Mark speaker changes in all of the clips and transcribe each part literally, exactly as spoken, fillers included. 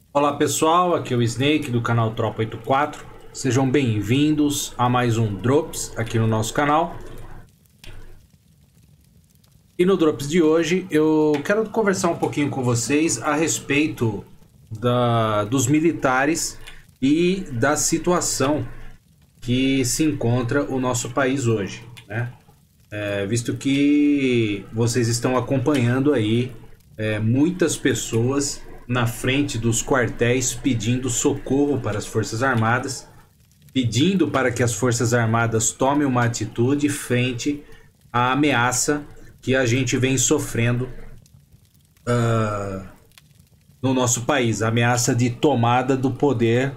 Speaker 1: Olá pessoal, aqui é o Snake do canal Tropa oitenta e quatro. Sejam bem-vindos a mais um Drops aqui no nosso canal. E no Drops de hoje eu quero conversar um pouquinho com vocês a respeito da, dos militares e da situação que se encontra o nosso país hoje, né? É, visto que vocês estão acompanhando aí é, muitas pessoas na frente dos quartéis pedindo socorro para as Forças Armadas, pedindo para que as Forças Armadas tomem uma atitude frente à ameaça que a gente vem sofrendo uh, no nosso país, a ameaça de tomada do poder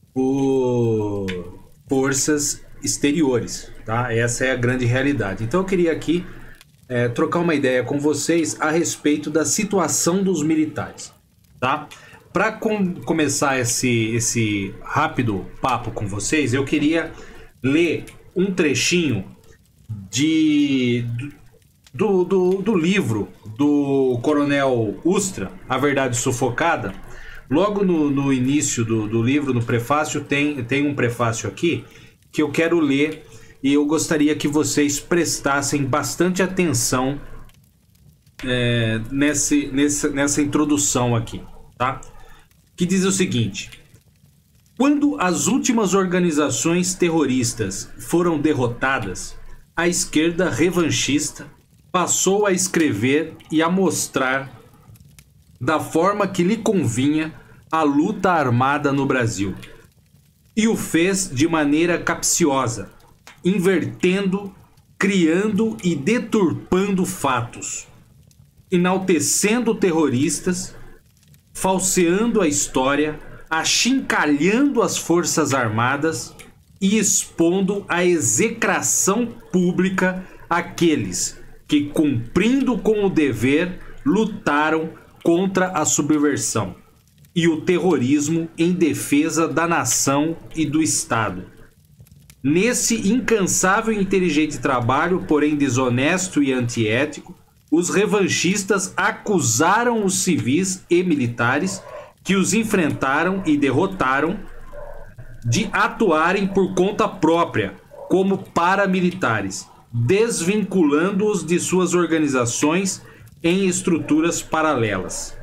Speaker 1: por forças exteriores, tá? Essa é a grande realidade. Então eu queria aqui é, trocar uma ideia com vocês a respeito da situação dos militares, tá? Para com começar esse, esse rápido papo com vocês, eu queria ler um trechinho de, do, do, do livro do Coronel Ustra, A Verdade Sufocada. Logo no, no início do, do livro, no prefácio, tem, tem um prefácio aqui que eu quero ler e eu gostaria que vocês prestassem bastante atenção é, nesse, nessa, nessa introdução aqui, tá? Que diz o seguinte: quando as últimas organizações terroristas foram derrotadas, a esquerda revanchista passou a escrever e a mostrar da forma que lhe convinha a luta armada no Brasil. E o fez de maneira capciosa, invertendo, criando e deturpando fatos, enaltecendo terroristas, falseando a história, achincalhando as Forças Armadas e expondo a execração pública aqueles que, cumprindo com o dever, lutaram contra a subversão e o terrorismo em defesa da nação e do Estado. Nesse incansável e inteligente trabalho, porém desonesto e antiético, os revanchistas acusaram os civis e militares que os enfrentaram e derrotaram de atuarem por conta própria como paramilitares, desvinculando-os de suas organizações em estruturas paralelas.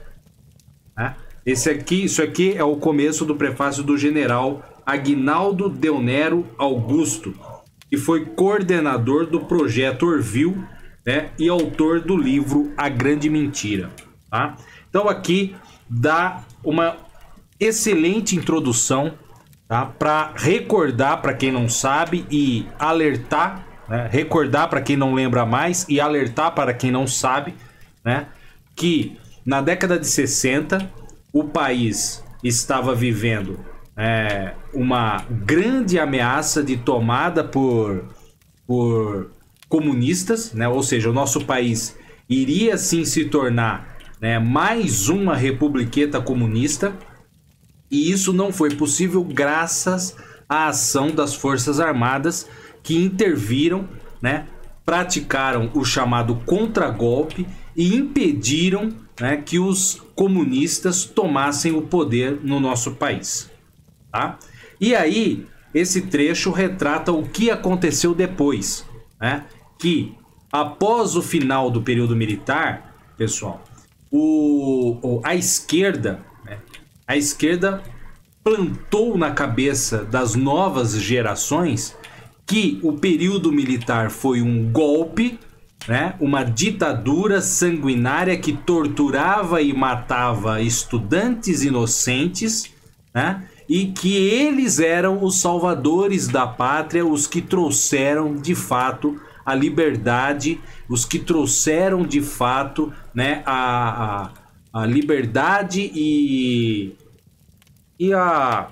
Speaker 1: Esse aqui, isso aqui é o começo do prefácio do general Aguinaldo Deonero Augusto, que foi coordenador do projeto Orville, né, e autor do livro A Grande Mentira, tá? Então aqui dá uma excelente introdução, tá, para recordar para quem não sabe e alertar, né, recordar para quem não lembra mais e alertar para quem não sabe, né, que na década de sessenta o país estava vivendo é, uma grande ameaça de tomada por, por comunistas, né? Ou seja, o nosso país iria sim se tornar, né, mais uma republiqueta comunista, e isso não foi possível graças à ação das Forças Armadas que interviram, né, praticaram o chamado contragolpe e impediram, né, que os comunistas tomassem o poder no nosso país, tá? E aí, esse trecho retrata o que aconteceu depois, né? Que após o final do período militar, pessoal, o, o, a esquerda, né, a esquerda plantou na cabeça das novas gerações que o período militar foi um golpe, né, uma ditadura sanguinária que torturava e matava estudantes inocentes, né, e que eles eram os salvadores da pátria, os que trouxeram de fato a liberdade, os que trouxeram de fato, né, a, a, a liberdade e, e a,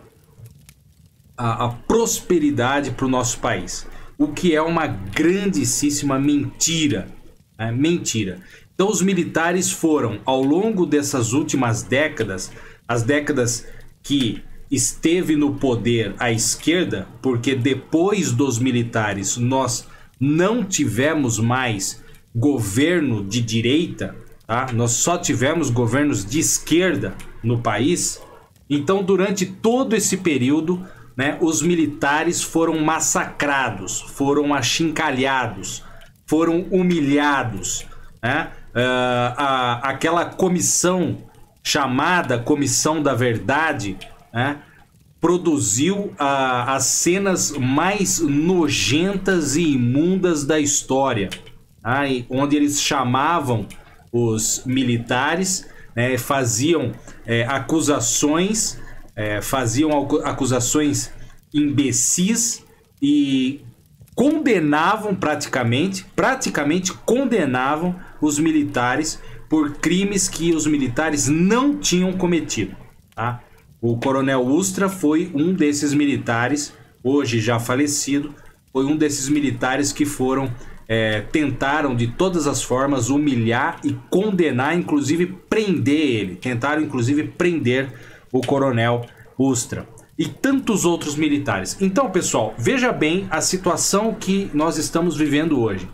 Speaker 1: a, a prosperidade para o nosso país. O que é uma grandíssima mentira, né? Mentira. Então os militares foram, ao longo dessas últimas décadas, as décadas que esteve no poder a esquerda, porque depois dos militares nós não tivemos mais governo de direita, tá? Nós só tivemos governos de esquerda no país, Então, durante todo esse período, né, os militares foram massacrados, foram achincalhados, foram humilhados, né? Uh, a, aquela comissão chamada Comissão da Verdade, né, produziu a, as cenas mais nojentas e imundas da história, tá? Onde eles chamavam os militares, né, faziam é, acusações, é, faziam acusações imbecis e condenavam praticamente, praticamente condenavam os militares por crimes que os militares não tinham cometido, tá? O Coronel Ustra foi um desses militares, hoje já falecido, foi um desses militares que foram, é, tentaram de todas as formas humilhar e condenar, inclusive prender ele. Tentaram inclusive prender o Coronel Ustra. E tantos outros militares. Então, pessoal, veja bem a situação que nós estamos vivendo hoje.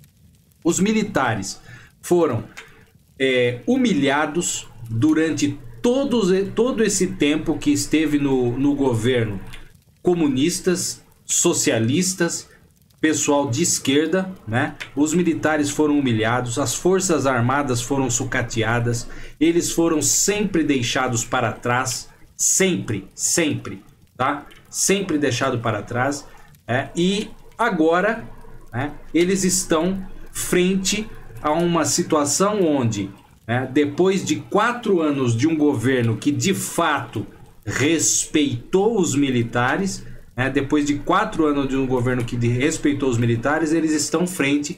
Speaker 1: Os militares foram é, humilhados durante todos, todo esse tempo que esteve no, no governo. Comunistas, socialistas, pessoal de esquerda, né? Os militares foram humilhados, as forças armadas foram sucateadas, eles foram sempre deixados para trás. Sempre, sempre, tá? Sempre deixado para trás. É, e agora, né, eles estão frente a uma situação onde, né, depois de quatro anos de um governo que de fato respeitou os militares, né, depois de quatro anos de um governo que respeitou os militares, eles estão frente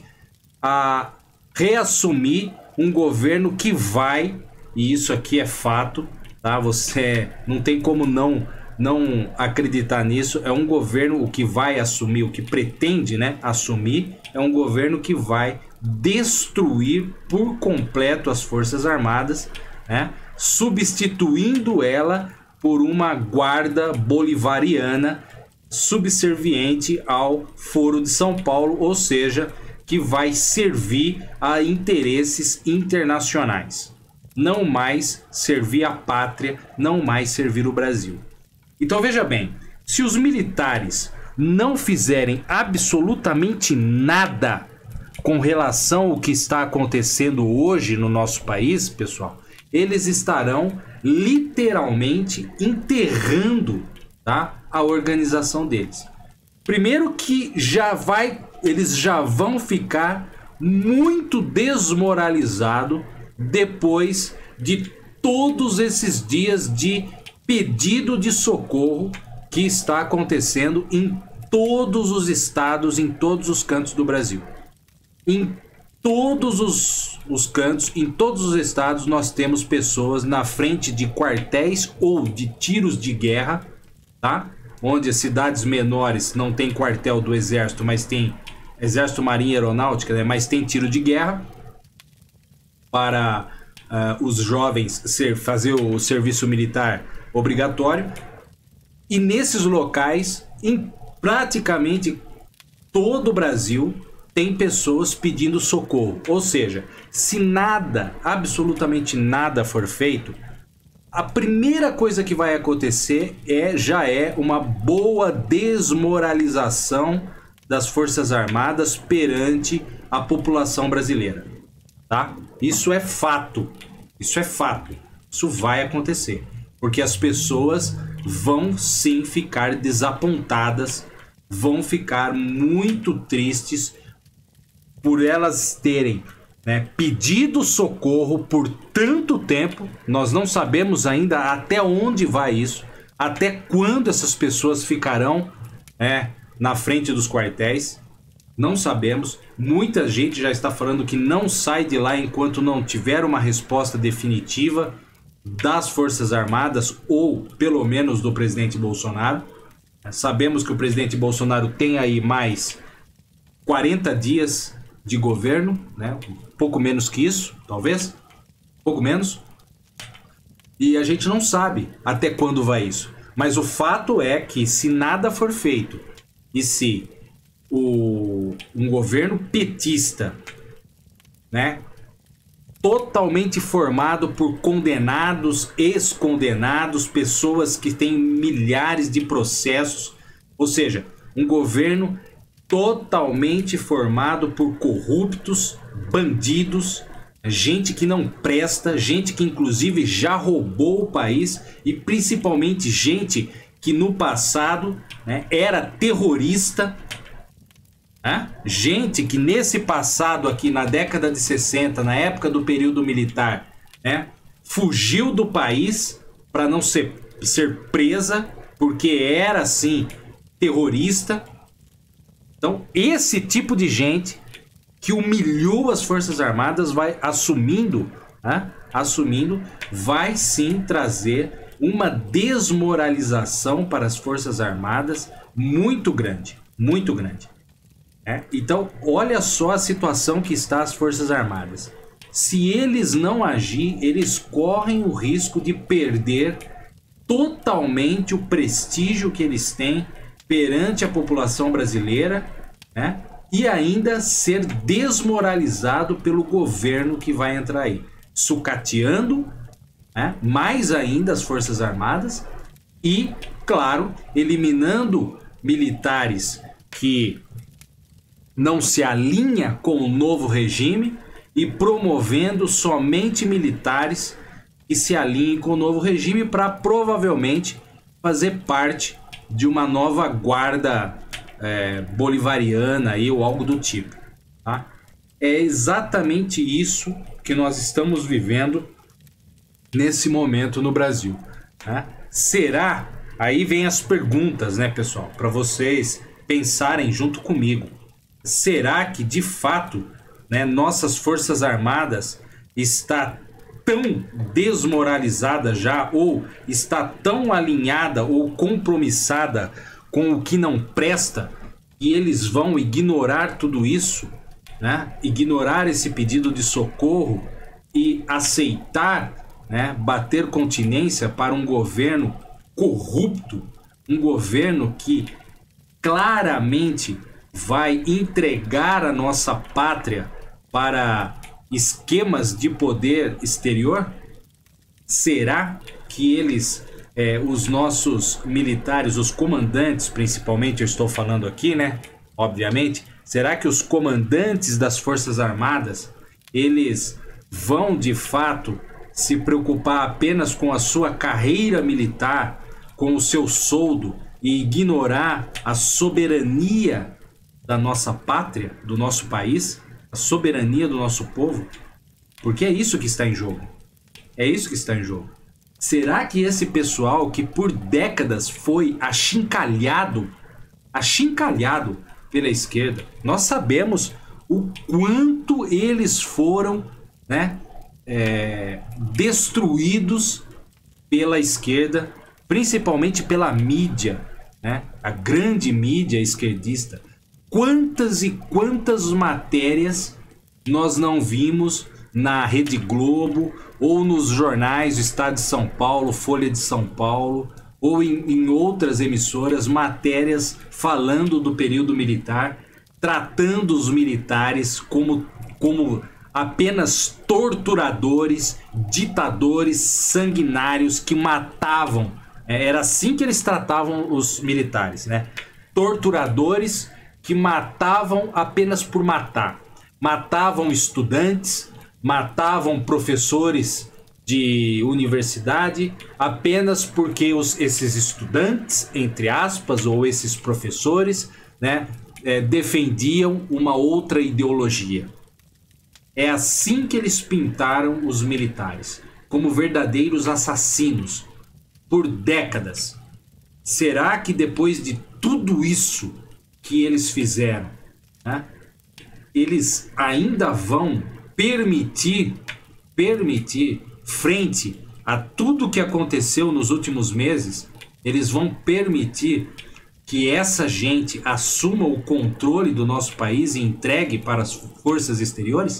Speaker 1: a reassumir um governo que vai, e isso aqui é fato, tá? Você não tem como não não acreditar nisso. É um governo o que vai assumir, o que pretende, né, assumir, é um governo que vai destruir por completo as Forças Armadas, né, substituindo ela por uma guarda bolivariana subserviente ao Foro de São Paulo, ou seja, que vai servir a interesses internacionais. Não mais servir a pátria, não mais servir o Brasil. Então veja bem, se os militares não fizerem absolutamente nada com relação ao que está acontecendo hoje no nosso país, pessoal, eles estarão literalmente enterrando, tá, a organização deles. Primeiro que já vai, eles já vão ficar muito desmoralizados depois de todos esses dias de pedido de socorro que está acontecendo em todos os estados, em todos os cantos do Brasil. Em todos os, os cantos, em todos os estados, nós temos pessoas na frente de quartéis ou de tiros de guerra, tá? Onde as cidades menores não tem quartel do exército, mas tem exército, marinha e aeronáutica, né? Mas tem tiro de guerra para uh, os jovens ser, fazer o serviço militar obrigatório. E nesses locais, em praticamente todo o Brasil, tem pessoas pedindo socorro. Ou seja, se nada, absolutamente nada for feito, a primeira coisa que vai acontecer é, já é uma boa desmoralização das Forças Armadas perante a população brasileira, tá? Isso é fato, isso é fato, isso vai acontecer, porque as pessoas vão sim ficar desapontadas, vão ficar muito tristes por elas terem, né, pedido socorro por tanto tempo. Nós não sabemos ainda até onde vai isso, até quando essas pessoas ficarão, é, na frente dos quartéis. Não sabemos. Muita gente já está falando que não sai de lá enquanto não tiver uma resposta definitiva das Forças Armadas ou pelo menos do presidente Bolsonaro. Sabemos que o presidente Bolsonaro tem aí mais quarenta dias de governo, né? Um pouco menos que isso, talvez, pouco menos. E a gente não sabe até quando vai isso. Mas o fato é que se nada for feito e se o, um governo petista, né, totalmente formado por condenados, ex-condenados, pessoas que têm milhares de processos, ou seja, um governo totalmente formado por corruptos, bandidos, gente que não presta, gente que inclusive já roubou o país e principalmente gente que no passado, né, era terrorista, né? Gente que nesse passado aqui na década de sessenta, na época do período militar, né, fugiu do país para não ser, ser presa porque era assim terrorista. Então esse tipo de gente que humilhou as Forças Armadas vai assumindo, né, assumindo, vai sim trazer uma desmoralização para as Forças Armadas muito grande, muito grande. É? Então, olha só a situação que está as Forças Armadas. Se eles não agir, eles correm o risco de perder totalmente o prestígio que eles têm perante a população brasileira, né? E ainda ser desmoralizado pelo governo que vai entrar aí, sucateando, né, mais ainda as Forças Armadas e, claro, eliminando militares que não se alinha com o novo regime e promovendo somente militares que se alinhem com o novo regime para provavelmente fazer parte de uma nova guarda é, bolivariana aí, ou algo do tipo. Tá? É exatamente isso que nós estamos vivendo nesse momento no Brasil. Tá? Será? Aí vem as perguntas, né, pessoal, para vocês pensarem junto comigo. Será que de fato, né, nossas Forças Armadas está tão desmoralizada já, ou está tão alinhada ou compromissada com o que não presta, e eles vão ignorar tudo isso, né? Ignorar esse pedido de socorro e aceitar, né, bater continência para um governo corrupto, um governo que claramente vai entregar a nossa pátria para esquemas de poder exterior? Será que eles, é, os nossos militares, os comandantes principalmente, eu estou falando aqui, né? Obviamente, será que os comandantes das Forças Armadas, eles vão de fato se preocupar apenas com a sua carreira militar, com o seu soldo e ignorar a soberania da nossa pátria, do nosso país, a soberania do nosso povo? Porque é isso que está em jogo. É isso que está em jogo. Será que esse pessoal que por décadas foi achincalhado, achincalhado pela esquerda, nós sabemos o quanto eles foram, né, é, destruídos pela esquerda, principalmente pela mídia, né, a grande mídia esquerdista. Quantas e quantas matérias nós não vimos na Rede Globo ou nos jornais, o Estado de São Paulo, Folha de São Paulo, ou em, em outras emissoras, matérias falando do período militar, tratando os militares como, como apenas torturadores, ditadores sanguinários que matavam. Era assim que eles tratavam os militares, né? Torturadores que matavam apenas por matar. Matavam estudantes, matavam professores de universidade apenas porque os, esses estudantes, entre aspas, ou esses professores, né, é, defendiam uma outra ideologia. É assim que eles pintaram os militares, como verdadeiros assassinos, por décadas. Será que depois de tudo isso que eles fizeram, né, eles ainda vão permitir, permitir, frente a tudo que aconteceu nos últimos meses, eles vão permitir que essa gente assuma o controle do nosso país e entregue para as forças exteriores?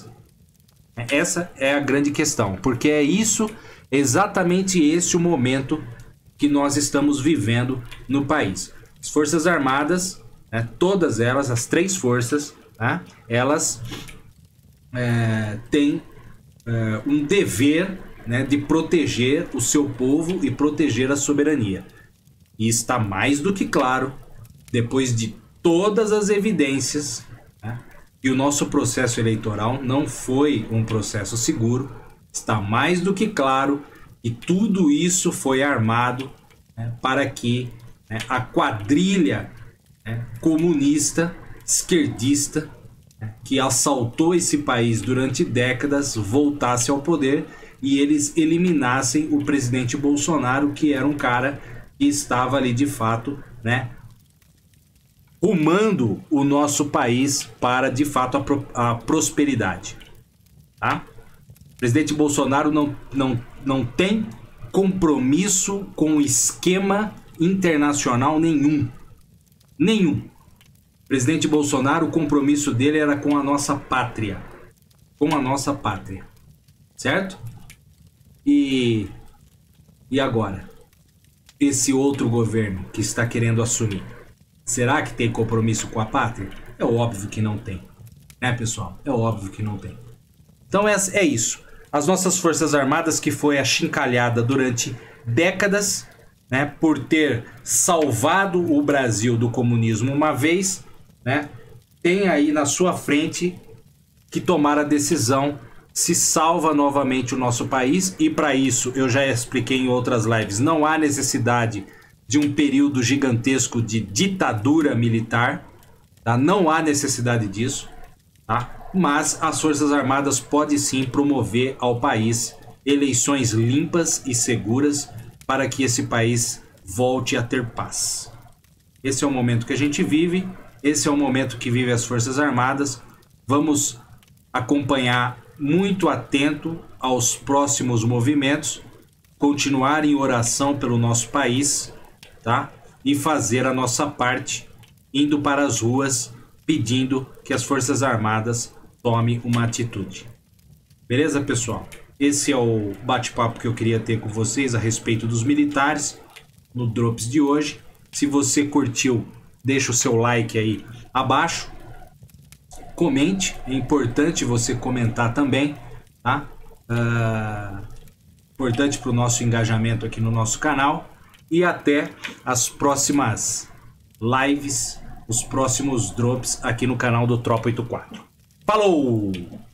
Speaker 1: Essa é a grande questão, porque é isso, exatamente esse o momento que nós estamos vivendo no país. As Forças Armadas, né, todas elas, as três forças, tá, elas é, têm é, um dever, né, de proteger o seu povo e proteger a soberania. E está mais do que claro, depois de todas as evidências, né, que o nosso processo eleitoral não foi um processo seguro. Está mais do que claro que tudo isso foi armado, né, para que, né, a quadrilha, né, comunista, esquerdista, né, que assaltou esse país durante décadas voltasse ao poder e eles eliminassem o presidente Bolsonaro, que era um cara que estava ali de fato, né, rumando o nosso país para de fato a, pro, a prosperidade, tá? O presidente Bolsonaro não, não, não tem compromisso com esquema internacional nenhum. Nenhum. O presidente Bolsonaro, o compromisso dele era com a nossa pátria. Com a nossa pátria. Certo? E, e agora? Esse outro governo que está querendo assumir, será que tem compromisso com a pátria? É óbvio que não tem. Né, pessoal? É óbvio que não tem. Então é, é isso. As nossas Forças Armadas, que foi achincalhada durante décadas, né, por ter salvado o Brasil do comunismo uma vez, né, tem aí na sua frente que tomar a decisão se salva novamente o nosso país. E para isso, eu já expliquei em outras lives, não há necessidade de um período gigantesco de ditadura militar, tá? Não há necessidade disso, tá? Mas as Forças Armadas podem sim promover ao país eleições limpas e seguras para que esse país volte a ter paz. Esse é o momento que a gente vive, esse é o momento que vive as Forças Armadas. Vamos acompanhar muito atento aos próximos movimentos, continuar em oração pelo nosso país, tá? E fazer a nossa parte, indo para as ruas, pedindo que as Forças Armadas tome uma atitude. Beleza, pessoal? Esse é o bate-papo que eu queria ter com vocês a respeito dos militares no Drops de hoje. Se você curtiu, deixa o seu like aí abaixo. Comente, é importante você comentar também, tá? Uh, importante para o nosso engajamento aqui no nosso canal. E até as próximas lives, os próximos drops aqui no canal do Tropa oitenta e quatro. Falou!